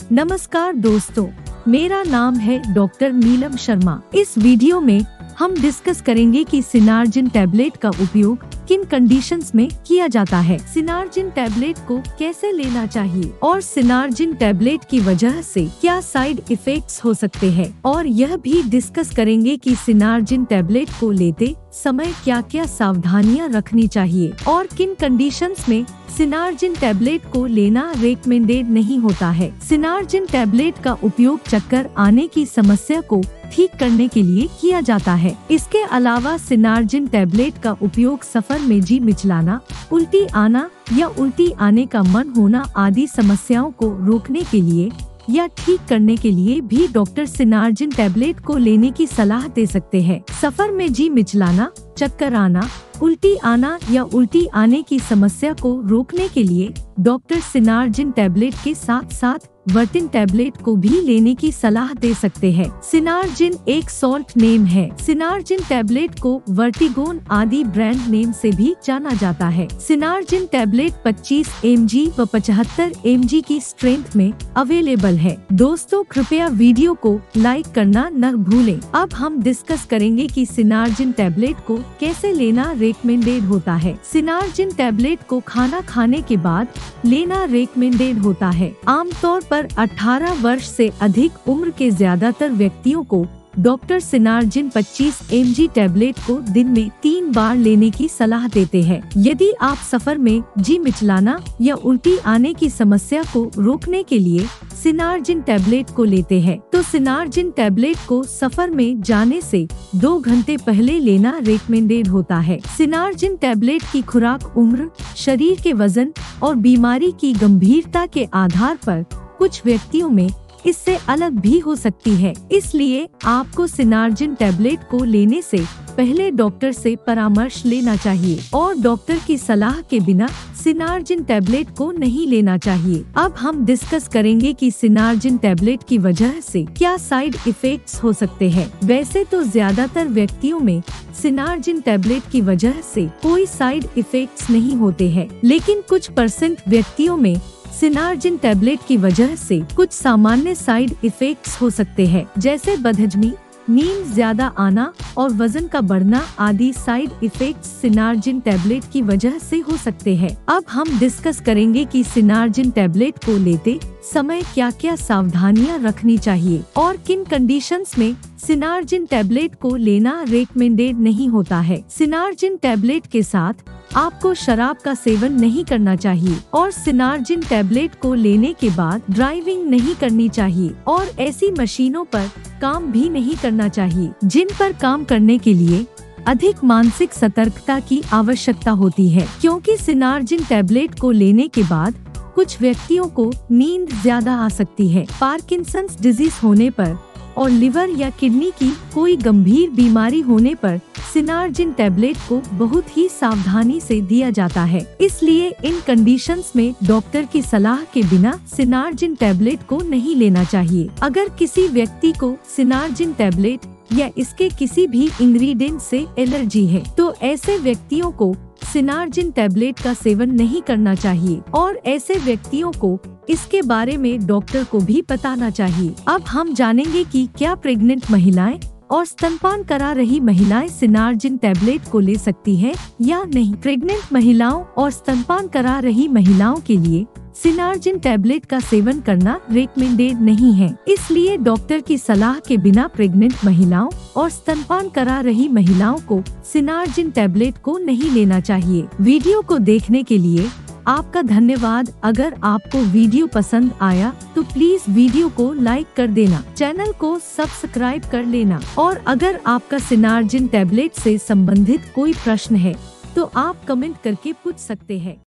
नमस्कार दोस्तों, मेरा नाम है डॉक्टर नीलम शर्मा। इस वीडियो में हम डिस्कस करेंगे कि सिनारजिन टैबलेट का उपयोग किन कंडीशंस में किया जाता है, सिनारजिन टैबलेट को कैसे लेना चाहिए और सिनारजिन टैबलेट की वजह से क्या साइड इफेक्ट्स हो सकते हैं, और यह भी डिस्कस करेंगे कि सिनारजिन टैबलेट को लेते समय क्या क्या सावधानियां रखनी चाहिए और किन कंडीशंस में सिनारजिन टैबलेट को लेना रेकमेंडेड नहीं होता है। सिनारजिन टैबलेट का उपयोग चक्कर आने की समस्या को ठीक करने के लिए किया जाता है। इसके अलावा सिनारजिन टैबलेट का उपयोग सफर में जी मिचलाना, उल्टी आना या उल्टी आने का मन होना आदि समस्याओं को रोकने के लिए या ठीक करने के लिए भी डॉक्टर सिनारजिन टैबलेट को लेने की सलाह दे सकते हैं। सफर में जी मिचलाना, चक्कर आना, उल्टी आना या उल्टी आने की समस्या को रोकने के लिए डॉक्टर सिनारजिन टैबलेट के साथ साथ वर्टिन टैबलेट को भी लेने की सलाह दे सकते हैं। सिनारजिन एक सॉल्ट नेम है। सिनारजिन टैबलेट को वर्टिगोन आदि ब्रांड नेम से भी जाना जाता है। सिनारजिन टैबलेट 25 mg व 75 mg की स्ट्रेंथ में अवेलेबल है। दोस्तों, कृपया वीडियो को लाइक करना न भूलें। अब हम डिस्कस करेंगे कि सिनारजिन टैबलेट को कैसे लेना रेकमेंडेड होता है। सिनारजिन टैबलेट को खाना खाने के बाद लेना रेकमेंडेड होता है। आमतौर पर 18 वर्ष से अधिक उम्र के ज्यादातर व्यक्तियों को डॉक्टर सिनारजिन 25 mg टैबलेट को दिन में 3 बार लेने की सलाह देते हैं। यदि आप सफर में जी मिचलाना या उल्टी आने की समस्या को रोकने के लिए सिनारजिन टैबलेट को लेते हैं, तो सिनारजिन टैबलेट को सफर में जाने से 2 घंटे पहले लेना रेकमेंडेड होता है। सिनारजिन टैबलेट की खुराक उम्र, शरीर के वजन और बीमारी की गंभीरता के आधार पर कुछ व्यक्तियों में इससे अलग भी हो सकती है। इसलिए आपको सिनारजिन टैबलेट को लेने से पहले डॉक्टर से परामर्श लेना चाहिए और डॉक्टर की सलाह के बिना सिनारजिन टैबलेट को नहीं लेना चाहिए। अब हम डिस्कस करेंगे कि सिनारजिन टैबलेट की वजह से क्या साइड इफेक्ट्स हो सकते हैं। वैसे तो ज्यादातर व्यक्तियों में सिनारजिन टैबलेट की वजह से कोई साइड इफेक्ट्स नहीं होते हैं, लेकिन कुछ % व्यक्तियों में सिनारजिन टैबलेट की वजह से कुछ सामान्य साइड इफेक्ट्स हो सकते हैं, जैसे बदहजमी, नींद ज्यादा आना और वजन का बढ़ना आदि साइड इफेक्ट्स सिनारजिन टैबलेट की वजह से हो सकते हैं। अब हम डिस्कस करेंगे कि सिनारजिन टैबलेट को लेते समय क्या क्या सावधानियां रखनी चाहिए और किन कंडीशंस में सिनारजिन टैबलेट को लेना रेकमेंडेड नहीं होता है। सिनारजिन टैबलेट के साथ आपको शराब का सेवन नहीं करना चाहिए और सिनारजिन टैबलेट को लेने के बाद ड्राइविंग नहीं करनी चाहिए और ऐसी मशीनों पर काम भी नहीं करना चाहिए जिन पर काम करने के लिए अधिक मानसिक सतर्कता की आवश्यकता होती है, क्योंकि सिनारजिन टैबलेट को लेने के बाद कुछ व्यक्तियों को नींद ज्यादा आ सकती है। पार्किंसंस डिजीज होने पर और लिवर या किडनी की कोई गंभीर बीमारी होने पर सिनारजिन टैबलेट को बहुत ही सावधानी से दिया जाता है। इसलिए इन कंडीशंस में डॉक्टर की सलाह के बिना सिनारजिन टैबलेट को नहीं लेना चाहिए। अगर किसी व्यक्ति को सिनारजिन टैबलेट या इसके किसी भी इंग्रेडिएंट से एलर्जी है, तो ऐसे व्यक्तियों को सिनारजिन टैबलेट का सेवन नहीं करना चाहिए और ऐसे व्यक्तियों को इसके बारे में डॉक्टर को भी बताना चाहिए। अब हम जानेंगे कि क्या प्रेग्नेंट महिलाएं और स्तनपान करा रही महिलाएं सिनारजिन टैबलेट को ले सकती है या नहीं। प्रेग्नेंट महिलाओं और स्तनपान करा रही महिलाओं के लिए सिनारजिन टैबलेट का सेवन करना रेकमेंडेड नहीं है। इसलिए डॉक्टर की सलाह के बिना प्रेग्नेंट महिलाओं और स्तनपान करा रही महिलाओं को सिनारजिन टैबलेट को नहीं लेना चाहिए। वीडियो को देखने के लिए आपका धन्यवाद। अगर आपको वीडियो पसंद आया तो प्लीज वीडियो को लाइक कर देना, चैनल को सब्सक्राइब कर लेना और अगर आपका सिनारजिन टैबलेट से संबंधित कोई प्रश्न है तो आप कमेंट करके पूछ सकते हैं।